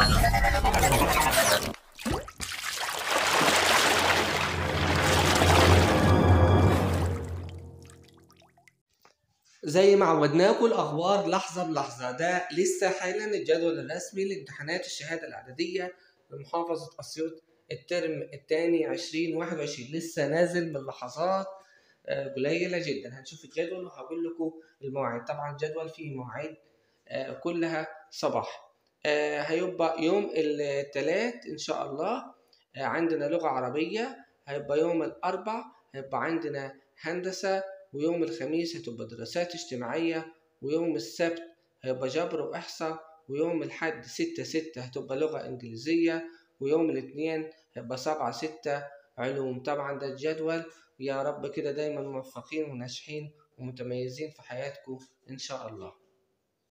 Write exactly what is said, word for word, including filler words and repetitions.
زي ما عودناكم الأخبار لحظة بلحظة. ده لسه حالا الجدول الرسمي لامتحانات الشهادة الإعدادية لمحافظة أسيوط الترم الثاني عشرين واحد وعشرين، لسه نازل من لحظات قليلة جدا. هنشوف الجدول وهقول لكم المواعيد. طبعا الجدول فيه مواعيد كلها صباح. هيبقى يوم الثلاث إن شاء الله عندنا لغة عربية، هيبقى يوم الأربع هيبقى عندنا هندسة، ويوم الخميس هتبقى دراسات اجتماعية، ويوم السبت هيبقى جبر وإحصاء، ويوم الحد ستة ستة هتبقى لغة إنجليزية، ويوم الاثنين هيبقى سبعة ستة علوم. طبعا ده الجدول. يا رب كده دايما موفقين وناجحين ومتميزين في حياتكم إن شاء الله.